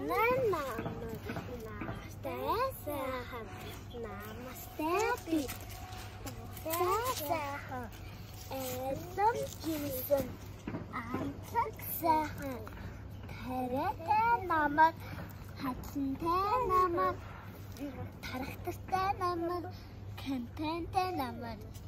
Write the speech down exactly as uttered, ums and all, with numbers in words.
Манай намайг намастай сайхан намастай би сайхан элэм жисэн амцаг сайхан тариатай намайг хатантай намайг тархтастай намайг кампантай намайг